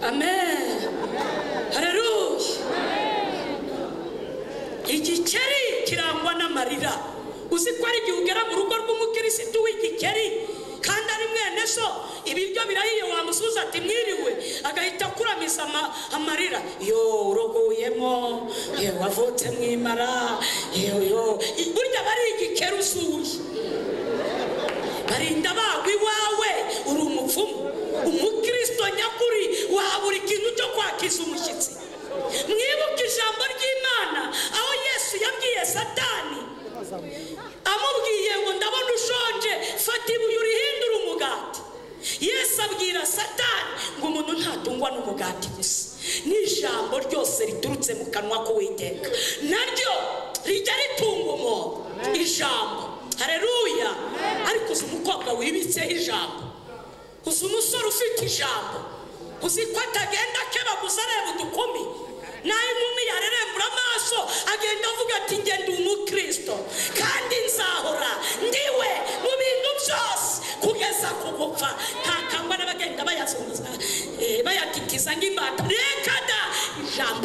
amen, haleluya. Igikeri kirangwa n'amarira. Uzi ko ari igihe ugera mu rugo rw'umukirisitu w'igikeri kandi ari mwene so, ibiryo birahiye wamusuza ati mwiriwe, agahita kuramiza amarira. Yo uroguyemo, wavutse mwimara, yo burya bari igikeri usuye. Barinda bagwa iwawe uri umupfumu. Umukristo nyakuri wabura ikintu cyo kwakiza umushyitsi. Mwibuke ijambo ry'Imana aho Yesu yabwiye Satani, amubwiye ngo ndabona ushonje, fata ibuye urihindura umugati. Yesu abwira Satani ngo umuntu ntatungwa n'umugati gusa, n'ijambo ryose riturutse mu kanwa k'Uwiteka naryo rijya ritunga umuntu. Ijambo, haleluya. Ariko uzi umukobwa wibitseho ijambo, uzi umusore ufite ijambo, uzi ko atagenda akebaguza areba udukumi, naho inkumi yarerembura amaso agenda avuga ati nge ndi umukristo kandi nzahora ndiwe mu bintu byose kugeza ku gupfa. Ntakangwa n'abagenda bayazunguza bayatitiza nk'imbata. Reka da ijambo